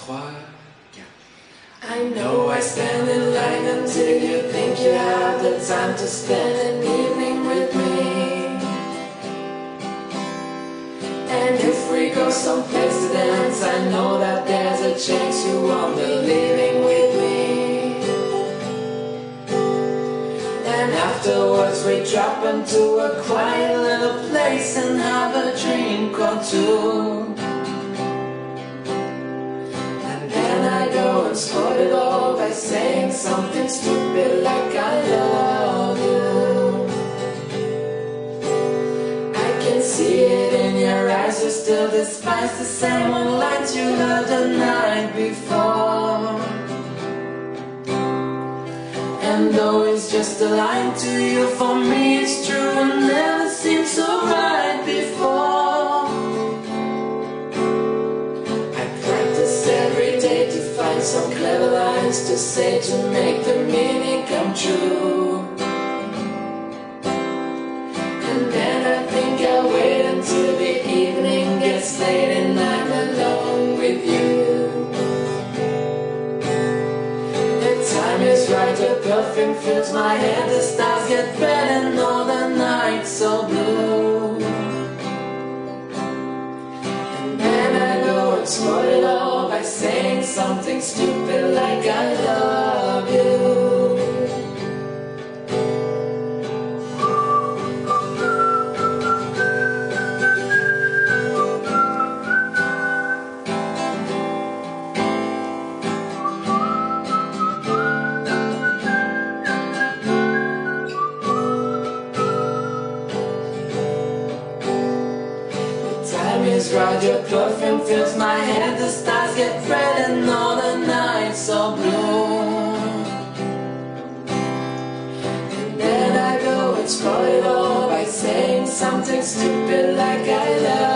croire. I know I stand in line until you think you have the time to spend an evening with me. And if we go someplace to dance, I know that there's a chance you won't be leaving with me. And afterwards we drop into a quiet little place and have a drink or two. And spoil it all by saying something stupid like I love you. I can see it in your eyes, you still despise the same old lines you heard the night before. And though it's just a line to you, for me it's true and never seemed so right before. Some clever lines to say to make the meaning come true. And then I think I'll wait until the evening gets late and I'm alone with you. The time is right, your perfume fills my head, the stars get red and all the nights so blue. And then I go and spoil it all by saying something stupid like I love you. The time is right, your perfume fills my head, the stars get red and all the nights so blue. And then I go and spoil it all by saying something stupid like I love you.